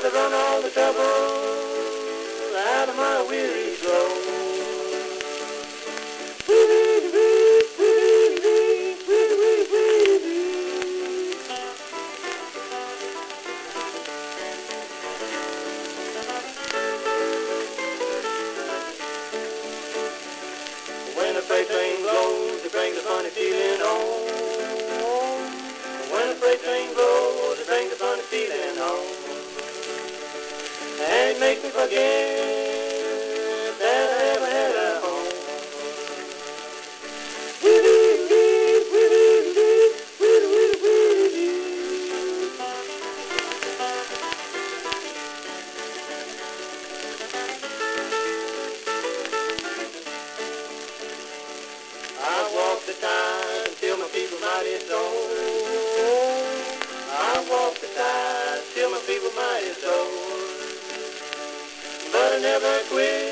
to run all the trouble out of my weary soul. When the freight train blows, it brings a funny feeling home. When the freight train blows, it brings a funny feeling home. And it makes me forget that I ever had a home. I walk the tide until my feet were mighty sore. I walk the tide till my feet were mighty sore. But I never quit.